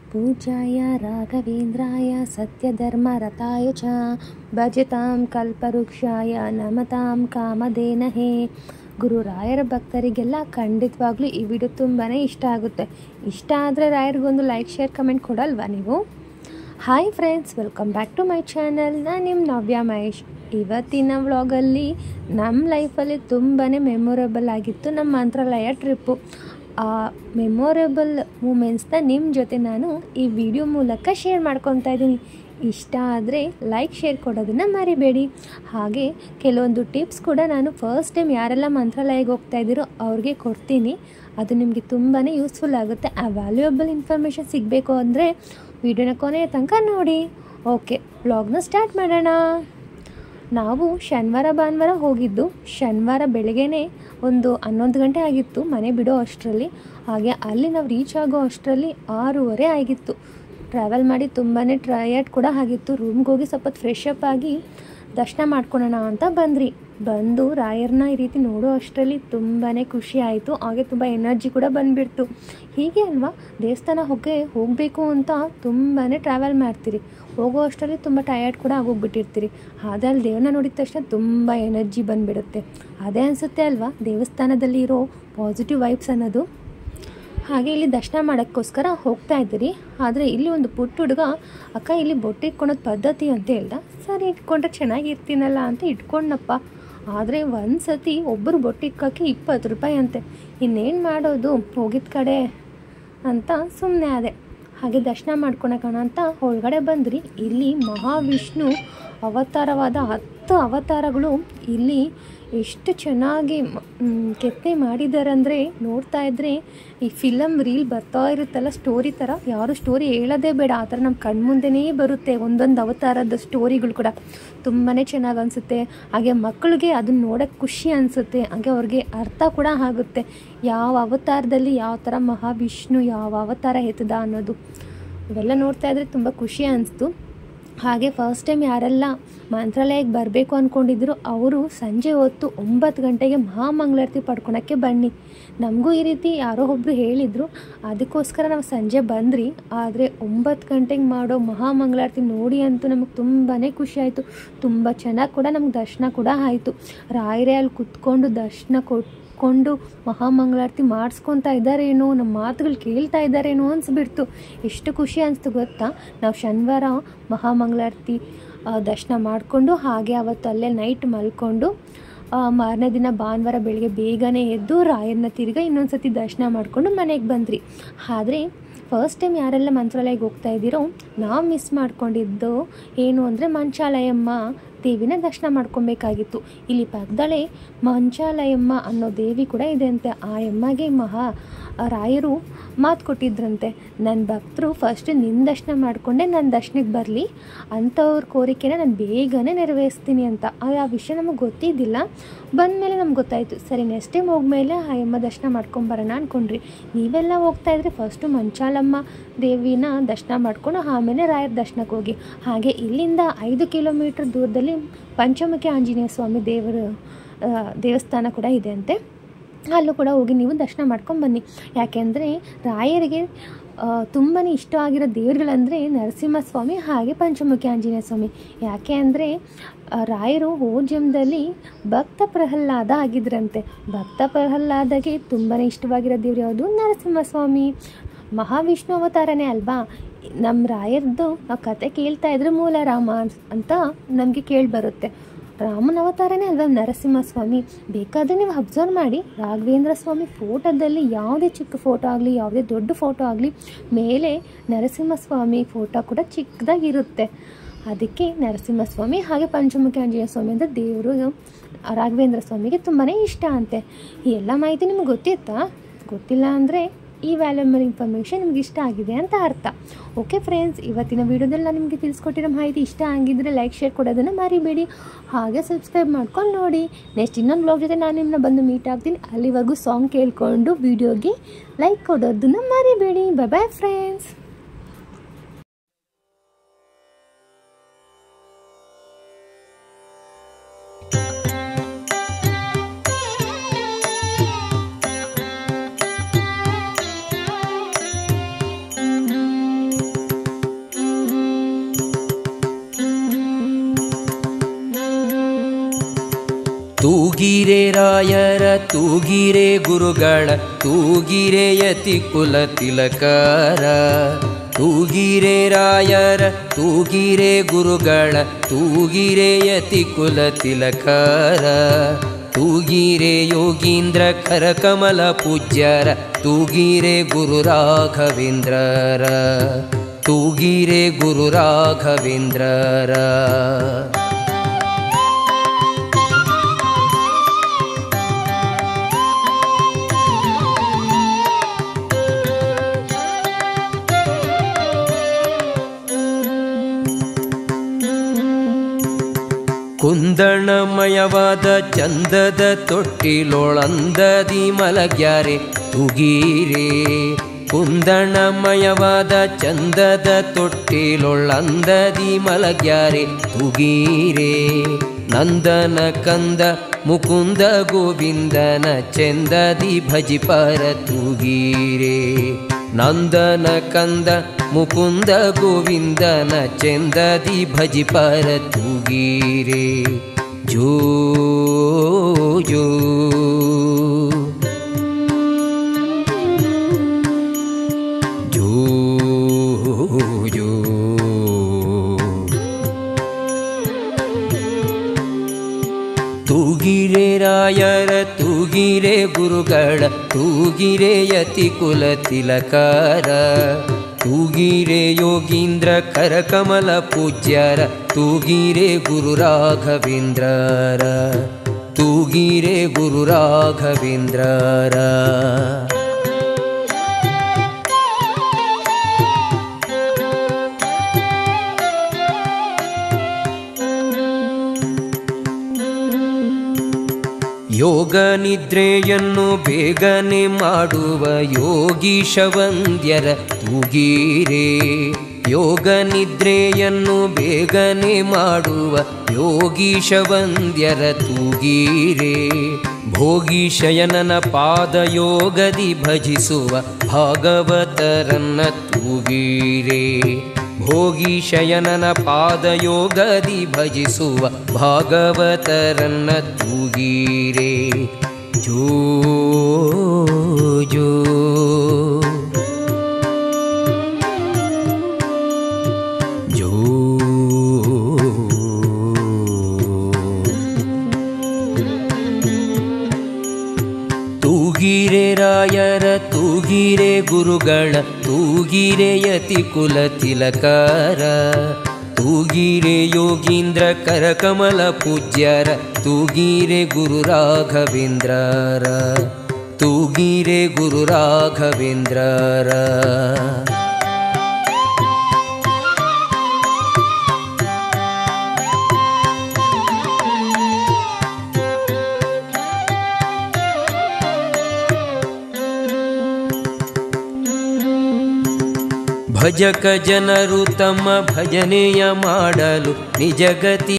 पूज्याय राघवेन्द्राय सत्यधर्मरताय च ಭಜತಾಂ ಕಲ್ಪವೃಕ್ಷಾಯ ನಮತಾಂ ಕಾಮಧೇನಹೇ. ಗುರು ರಾಯರ ಭಕ್ತರಿಗೆಲ್ಲ ಖಂಡಿತವಾಗ್ಲೂ ಈ ವಿಡಿಯೋ ತುಂಬಾ ಇಷ್ಟ ಆಗುತ್ತೆ. ಇಷ್ಟ ಆದರೆ ರಾಯರಿಗೊಂದು ಲೈಕ್ ಶೇರ್ ಕಮೆಂಟ್ ಕೊಡಲ್ವಾ ನೀವು? Hi friends, welcome back to my channel. ನಾನು ನಿಮ್ಮ ನವ್ಯ ಮಹೇಶ್. ಇವತ್ತಿನ ವ್ಲಾಗಲ್ಲಿ ನಮ್ಮ ಲೈಫಲ್ಲಿ ತುಂಬಾ ಮೆಮೊರೇಬಲ್ ಆಗಿತ್ತು ನಮ್ಮ ಮಂತ್ರಾಲಯ ಟ್ರಿಪ್ಪು. ಆ ಮೆಮೊರೇಬಲ್ ಮೂಮೆಂಟ್ಸ್ನ ನಿಮ್ಮ ಜೊತೆ ನಾನು ಈ ವಿಡಿಯೋ ಮೂಲಕ ಶೇರ್ ಮಾಡ್ಕೊತಾ ಇದ್ದೀನಿ. ಇಷ್ಟ ಆದರೆ ಲೈಕ್ ಶೇರ್ ಕೊಡೋದನ್ನು ಮರಿಬೇಡಿ. ಹಾಗೆ ಕೆಲವೊಂದು ಟಿಪ್ಸ್ ಕೂಡ ನಾನು ಫಸ್ಟ್ ಟೈಮ್ ಯಾರೆಲ್ಲ ಮಂತ್ರಾಲಯಕ್ಕೆ ಹೋಗ್ತಾ ಇದ್ದೀರೋ ಅವ್ರಿಗೆ ಕೊಡ್ತೀನಿ. ಅದು ನಿಮಗೆ ತುಂಬಾ ಯೂಸ್ಫುಲ್ ಆಗುತ್ತೆ. ಆ ವ್ಯಾಲ್ಯೂಯಬಲ್ ಇನ್ಫಾರ್ಮೇಷನ್ ಸಿಗಬೇಕು ಅಂದರೆ ವಿಡಿಯೋನ ಕೊನೆಯ ತನಕ ನೋಡಿ. ಓಕೆ, ವ್ಲಾಗ್ನ ಸ್ಟಾರ್ಟ್ ಮಾಡೋಣ. ನಾವು ಶನಿವಾರ ಭಾನುವಾರ ಹೋಗಿದ್ದು. ಶನಿವಾರ ಬೆಳಗ್ಗೆನೇ ಒಂದು 11 ಗಂಟೆ ಆಗಿತ್ತು ಮನೆ ಬಿಡೋ ಅಷ್ಟರಲ್ಲಿ. ಹಾಗೆ ಅಲ್ಲಿ ನಾವು ರೀಚ್ ಆಗೋ ಅಷ್ಟರಲ್ಲಿ 6:30 ಆಗಿತ್ತು. ಟ್ರಾವೆಲ್ ಮಾಡಿ ತುಂಬಾ ಟಯರ್ಡ್ ಕೂಡ ಆಗಿತ್ತು. ರೂಮ್ಗೆ ಹೋಗಿ ಸ್ವಲ್ಪ ಫ್ರೆಶ್ ಅಪ್ ಆಗಿ ದರ್ಶನ ಮಾಡ್ಕೊಳ್ಳೋಣ ಅಂತ ಬಂದು ರಾಯರನ್ನ ಈ ರೀತಿ ನೋಡೋ ಅಷ್ಟರಲ್ಲಿ ತುಂಬಾ ಖುಷಿ ಆಯಿತು. ಹಾಗೆ ತುಂಬ ಎನರ್ಜಿ ಕೂಡ ಬಂದುಬಿಡ್ತು. ಹೀಗೆ ಅಲ್ವಾ, ದೇವಸ್ಥಾನ ಹೋಗಬೇಕು ಅಂತ ತುಂಬಾ ಟ್ರಾವೆಲ್ ಮಾಡ್ತೀರಿ. ಹೋಗೋ ಅಷ್ಟರಲ್ಲಿ ತುಂಬ ಟಯರ್ಡ್ ಕೂಡ ಆಗೋಗ್ಬಿಟ್ಟಿರ್ತೀರಿ. ಅದ್ರಲ್ಲಿ ದೇವ್ರನ್ನ ನೋಡಿದ ತಕ್ಷಣ ತುಂಬ ಎನರ್ಜಿ ಬಂದುಬಿಡುತ್ತೆ. ಅದೇ ಅನಿಸುತ್ತೆ ಅಲ್ವಾ ದೇವಸ್ಥಾನದಲ್ಲಿ ಇರೋ ಪಾಸಿಟಿವ್ ವೈಬ್ಸ್ ಅನ್ನೋದು. ಹಾಗೆ ಇಲ್ಲಿ ದರ್ಶನ ಮಾಡೋಕ್ಕೋಸ್ಕರ ಹೋಗ್ತಾ ಇದ್ದೀರಿ. ಆದರೆ ಇಲ್ಲಿ ಒಂದು ಪುಟ್ಟ ಹುಡುಗ, ಅಕ್ಕ ಇಲ್ಲಿ ಬೊಟ್ಟು ಇಟ್ಕೊಳೋದು ಪದ್ಧತಿ ಅಂತ ಹೇಳ್ದ. ಸರಿ, ಇಟ್ಕೊಂಡ್ರೆ ಚೆನ್ನಾಗಿರ್ತೀನಲ್ಲ ಅಂತ ಇಟ್ಕೊಂಡಪ್ಪ. ಆದರೆ ಒಂದು ಸತಿ ಒಬ್ಬರು ಬೊಟ್ಟು ಇಕ್ಕೋಕ್ಕೆ 20 ರೂಪಾಯಿ ಅಂತೆ. ಇನ್ನೇನು ಮಾಡೋದು, ಹೋಗಿದ್ದ ಕಡೆ ಅಂತ ಸುಮ್ಮನೆ ಆದೆ. ಹಾಗೆ ದರ್ಶನ ಮಾಡ್ಕೊಳಕೋಣ ಅಂತ ಒಳಗಡೆ ಬಂದ್ರಿ. ಇಲ್ಲಿ ಮಹಾವಿಷ್ಣು ಅವತಾರವಾದ 10 ಅವತಾರಗಳು ಇಲ್ಲಿ ಎಷ್ಟು ಚೆನ್ನಾಗಿ ಕೆತ್ತನೆ ಮಾಡಿದ್ದಾರೆ ಅಂದರೆ ನೋಡ್ತಾ ಇದ್ದರೆ ಈ ಫಿಲಮ್ ರೀಲ್ ಬರ್ತಾ ಇರುತ್ತಲ್ಲ, ಸ್ಟೋರಿ ಥರ. ಯಾರು ಸ್ಟೋರಿ ಹೇಳೋದೇ ಬೇಡ, ಆ ಥರ ನಮ್ಮ ಕಣ್ಮುಂದೆನೇ ಬರುತ್ತೆ ಒಂದೊಂದು ಅವತಾರದ ಸ್ಟೋರಿಗಳು ಕೂಡ. ತುಂಬಾ ಚೆನ್ನಾಗಿ ಅನಿಸುತ್ತೆ. ಹಾಗೆ ಮಕ್ಕಳಿಗೆ ಅದನ್ನ ನೋಡೋಕ್ಕೆ ಖುಷಿ ಅನಿಸುತ್ತೆ. ಹಾಗೆ ಅವ್ರಿಗೆ ಅರ್ಥ ಕೂಡ ಆಗುತ್ತೆ ಯಾವ ಅವತಾರದಲ್ಲಿ ಯಾವ ಥರ ಮಹಾವಿಷ್ಣು ಯಾವ ಅವತಾರ ಎತ್ತದ ಅನ್ನೋದು. ಇವೆಲ್ಲ ನೋಡ್ತಾ ಇದ್ದರೆ ತುಂಬ ಖುಷಿ ಅನಿಸ್ತು. ಹಾಗೆ ಫಸ್ಟ್ ಟೈಮ್ ಯಾರೆಲ್ಲ ಮಂತ್ರಾಲಯಕ್ಕೆ ಬರಬೇಕು ಅಂದ್ಕೊಂಡಿದ್ರು ಅವರು ಸಂಜೆ ಹೊತ್ತು 9 ಗಂಟೆಗೆ ಮಹಾಮಂಗಳಾರತಿ ಪಡ್ಕೊಳಕ್ಕೆ ಬನ್ನಿ. ನಮಗೂ ಈ ರೀತಿ ಯಾರೋ ಒಬ್ಬರು ಹೇಳಿದರು. ಅದಕ್ಕೋಸ್ಕರ ನಾವು ಸಂಜೆ ಬಂದ್ರಿ. ಆದರೆ 9 ಗಂಟೆಗೆ ಮಾಡೋ ಮಹಾಮಂಗಳಾರತಿ ನೋಡಿ ಅಂತೂ ನಮಗೆ ತುಂಬಾ ಖುಷಿ ಆಯಿತು. ತುಂಬ ಚೆನ್ನಾಗಿ ಕೂಡ ನಮ್ಗೆ ದರ್ಶನ ಕೂಡ ಆಯಿತು. ರಾಯರೇ ಅಲ್ಲಿ ಕುತ್ಕೊಂಡು ದರ್ಶನ ಕೊಟ್ಕೊಂಡು ಮಹಾಮಂಗಳಾರತಿ ಮಾಡಿಸ್ಕೊತಾ ಇದ್ದಾರೇನೋ, ನಮ್ಮ ಮಾತುಗಳು ಕೇಳ್ತಾ ಇದ್ದಾರೇನೋ ಅನಿಸ್ಬಿಡ್ತು. ಎಷ್ಟು ಖುಷಿ ಅನಿಸ್ತು ಗೊತ್ತಾ. ನಾವು ಶನಿವಾರ ಮಹಾಮಂಗಳಾರತಿ ದರ್ಶನ ಮಾಡಿಕೊಂಡು ಹಾಗೆ ಅವತ್ತು ಅಲ್ಲೇ ನೈಟ್ ಮಲ್ಕೊಂಡು ಮಾರನೇ ದಿನ ಭಾನುವಾರ ಬೆಳಗ್ಗೆ ಬೇಗನೆ ಎದ್ದು ರಾಯರನ್ನ ತಿರ್ಗಿ ಇನ್ನೊಂದು ಸತಿ ದರ್ಶನ ಮಾಡಿಕೊಂಡು ಮನೆಗೆ ಬಂದ್ರಿ. ಆದರೆ ಫಸ್ಟ್ ಟೈಮ್ ಯಾರೆಲ್ಲ ಮಂತ್ರಾಲಯಕ್ಕೆ ಹೋಗ್ತಾ ಇದ್ದೀರೋ ನಾವು ಮಿಸ್ ಮಾಡ್ಕೊಂಡಿದ್ದು ಏನು ಅಂದರೆ ಮಂಚಾಲಯಮ್ಮ ದೇವಿನ ದರ್ಶನ ಮಾಡ್ಕೊಬೇಕಾಗಿತ್ತು. ಇಲ್ಲಿ ಪಕ್ಕದಲ್ಲೇ ಮಂಚಾಲಯಮ್ಮ ಅನ್ನೋ ದೇವಿ ಕೂಡ ಇದೆ ಅಂತೆ. ಆ ಅಮ್ಮಗೆ ರಾಯರು ಮಾತು ಕೊಟ್ಟಿದ್ರಂತೆ, ನನ್ನ ಭಕ್ತರು ಫಸ್ಟ್ ನಿನ್ನ ದರ್ಶನ ಮಾಡಿಕೊಂಡೆ ನನ್ನ ದರ್ಶನಕ್ಕೆ ಬರಲಿ, ಅಂಥವ್ರ ಕೋರಿಕೆನ ನಾನು ಬೇಗನೆ ನೆರವೇರಿಸ್ತೀನಿ ಅಂತ. ಆ ವಿಷಯ ನಮಗೆ ಗೊತ್ತಿದ್ದಿಲ್ಲ. ಬಂದಮೇಲೆ ನಮ್ಗೆ ಗೊತ್ತಾಯಿತು. ಸರಿ, ನೆಕ್ಸ್ಟ್ ಟೈಮ್ ಹೋಗ್ಮೇಲೆ ಆ ಅಮ್ಮ ದರ್ಶನ ಮಾಡ್ಕೊಂಬರೋಣ ಅಂದ್ಕೊಂಡ್ರಿ. ನೀವೆಲ್ಲ ಹೋಗ್ತಾ ಇದ್ರೆ ಫಸ್ಟು ಮಂಚಾಲಮ್ಮ ದೇವಿನ ದರ್ಶನ ಮಾಡ್ಕೊಂಡು ಆಮೇಲೆ ರಾಯರ ದರ್ಶನಕ್ಕೆ ಹೋಗಿ. ಹಾಗೆ ಇಲ್ಲಿಂದ 5 ಕಿಲೋಮೀಟ್ರ್ ದೂರದಲ್ಲಿ ಪಂಚಮುಖಿ ಆಂಜನೇಯ ಸ್ವಾಮಿ ದೇವಸ್ಥಾನ ಕೂಡ ಇದೆ ಅಂತೆ. ಅಲ್ಲೂ ಕೂಡ ಹೋಗಿ ನೀವು ದರ್ಶನ ಮಾಡ್ಕೊಂಡು ಬನ್ನಿ. ಯಾಕೆಂದರೆ ರಾಯರಿಗೆ ತುಂಬಾ ಇಷ್ಟ ಆಗಿರೋ ದೇವರುಗಳಂದರೆ ನರಸಿಂಹಸ್ವಾಮಿ ಹಾಗೆ ಪಂಚಮುಖಿ ಆಂಜನೇಯ ಸ್ವಾಮಿ. ಯಾಕೆ ಅಂದರೆ ರಾಯರು ಹೋದ ಜನ್ಮದಲ್ಲಿ ಭಕ್ತ ಪ್ರಹ್ಲಾದ ಆಗಿದ್ರಂತೆ. ಭಕ್ತ ಪ್ರಹ್ಲಾದಗೆ ತುಂಬಾ ಇಷ್ಟವಾಗಿರೋ ದೇವರು ಯಾವುದು? ನರಸಿಂಹಸ್ವಾಮಿ. ಮಹಾವಿಷ್ಣು ಅವತಾರನೇ ಅಲ್ವಾ. ನಮ್ಮ ರಾಯರದ್ದು ನಾವು ಕತೆ ಕೇಳ್ತಾ ಇದ್ರೆ ಮೂಲ ರಾಮ ಅಂತ ನಮಗೆ ಕೇಳಿಬರುತ್ತೆ. ರಾಮನ ಅವತಾರನೇ ಅಲ್ವಾ ನರಸಿಂಹಸ್ವಾಮಿ. ಬೇಕಾದರೆ ನೀವು ಅಬ್ಸರ್ವ್ ಮಾಡಿ, ರಾಘವೇಂದ್ರ ಸ್ವಾಮಿ ಫೋಟೋದಲ್ಲಿ ಯಾವುದೇ ಚಿಕ್ಕ ಫೋಟೋ ಆಗಲಿ ಯಾವುದೇ ದೊಡ್ಡ ಫೋಟೋ ಆಗಲಿ ಮೇಲೆ ನರಸಿಂಹಸ್ವಾಮಿ ಫೋಟೋ ಕೂಡ ಚಿಕ್ಕದಾಗಿರುತ್ತೆ. ಅದಕ್ಕೆ ನರಸಿಂಹಸ್ವಾಮಿ ಹಾಗೆ ಪಂಚಮುಖಿ ಆಂಜನೇಯ ಸ್ವಾಮಿ ಅಂದರೆ ದೇವರು ರಾಘವೇಂದ್ರ ಸ್ವಾಮಿಗೆ ತುಂಬಾ ಇಷ್ಟ ಅಂತೆ. ಈ ಎಲ್ಲ ಮಾಹಿತಿ ನಿಮ್ಗೆ ಗೊತ್ತಿತ್ತಾ? ಗೊತ್ತಿಲ್ಲ ಅಂದರೆ ಈ ವ್ಯಾಲ್ಯೂಬಲ್ ಇನ್ಫಾರ್ಮೇಷನ್ ನಿಮ್ಗೆ ಇಷ್ಟ ಆಗಿದೆ ಅಂತ ಅರ್ಥ. ಓಕೆ ಫ್ರೆಂಡ್ಸ್, ಇವತ್ತಿನ ವೀಡಿಯೋದಲ್ಲಿ ನಾನು ನಿಮಗೆ ತಿಳಿಸ್ಕೊಟ್ಟಿರೋ ಮಾಹಿತಿ ಇಷ್ಟ ಆಗಿದ್ದರೆ ಲೈಕ್ ಶೇರ್ ಕೊಡೋದನ್ನು ಮರಿಬೇಡಿ. ಹಾಗೆ ಸಬ್ಸ್ಕ್ರೈಬ್ ಮಾಡ್ಕೊಂಡು ನೋಡಿ. ನೆಕ್ಸ್ಟ್ ಇನ್ನೊಂದು ಬ್ಲಾಗ್ ಜೊತೆ ನಾನು ನಿಮ್ಮನ್ನ ಬಂದು ಮೀಟ್ ಆಗ್ತೀನಿ. ಅಲ್ಲಿವರೆಗೂ ಸಾಂಗ್ ಕೇಳಿಕೊಂಡು ವಿಡಿಯೋಗೆ ಲೈಕ್ ಕೊಡೋದನ್ನು ಮರಿಬೇಡಿ. Bye friends. ತೂಗಿರೆ ರಾಯರ ತೂಗಿರೆ ಗುರುಗಳ ತೂಗಿರೆ ಯತಿ ಕುಲ ತಿಲಕರ ತೂಗಿರೆ ರಾಯರ ತೂಗಿರೆ ಗುರುಗಳ ತೂಗಿರೆ ಯತಿ ಕುಲ ತಿಲಕರ ತೂಗಿರೆ ಯೋಗೀಂದ್ರ ಕರಕಮಲ ಪೂಜ್ಯರ ತೂಗಿರೆ ಗುರು ರಾಘವೇಂದ್ರರ ತೂಗಿರೆ ಗುರು ರಾಘವೇಂದ್ರರ ಕುಂದಣಮಯವಾದ ಚಂದದ ತೊಟ್ಟಿಲೊಳಂದದಿ ಮಲಗ್ಯಾರೆ ತೂಗಿರೆ ಕುಂದಣಮಯವಾದ ಚಂದದ ತೊಟ್ಟಿಲೊಳಂದದಿ ಮಲಗ್ಯಾರೆ ತೂಗಿರೆ ನಂದನ ಕಂದ ಮುಕುಂದ ಗೋವಿಂದನ ಚಂದದಿ ಭಜಿಪರ ತೂಗಿರೆ ನಂದನ ಕಂದ ಮುಕುಂದ ಗೋವಿಂದನ ಚಂದದಿ ಭಜಿಪರ ತೂಗಿರೆ ಜೋ ಜೋ ಜೋ ಜೋ ತೂಗಿರೆ ರಾಯರ ತೂಗಿರೆ ಗುರುಗಳ ತೂಗಿರೆ ಯತಿ ಕುಲ ತಿಲಕರ ತೂಗಿರೆ ಯೋಗೀಂದ್ರ ಕರಕಮಲ ಪೂಜ್ಯರ ತೂಗಿರೆ ಗುರು ರಾಘವೇಂದ್ರರ ತೂಗಿರೆ ಗುರು ರಾಘವೇಂದ್ರರ ಯೋಗ ನಿದ್ರೆಯನ್ನು ಬೇಗನೆ ಮಾಡುವ ಯೋಗೀಶ ವಂದ್ಯರ ತೂಗಿರೆ ಯೋಗ ನಿದ್ರೆಯನ್ನು ಬೇಗನೆ ಮಾಡುವ ಯೋಗೀಶ ವಂದ್ಯರ ತೂಗಿರೆ ಭೋಗೀಶಯನನ ಪಾದಯೋಗದಿ ಭಜಿಸುವ ಭಾಗವತರನ್ನ ತೂಗಿರೆ ಭೋಗೀಶಯನನ ಪಾದಯೋಗದಿ ಭಜಿಸುವ ಭಾಗವತರನ್ನ ತೂಗಿರೆ ಜೋ ಜೋ ಜೋ ತೂಗಿರೆ ರಾಯರ ತೂಗಿರೆ ಗುರುಗಳ ತೂಗಿರೆ ಯತಿ ಕುಲ ತಿಲಕರ ತೂಗಿರೆ ಯೋಗೀಂದ್ರ ಕರಕಮಲ ಪೂಜ್ಯರ ತೂಗಿರೆ ಗುರು ರಾಘವೇಂದ್ರರ ತೂಗಿರೆ ಗುರು ರಾಘವೇಂದ್ರರ ಭಜಕ ಜನರು ತಮ್ಮ ಭಜನೆಯ ಮಾಡಲು ನಿಜಗತಿ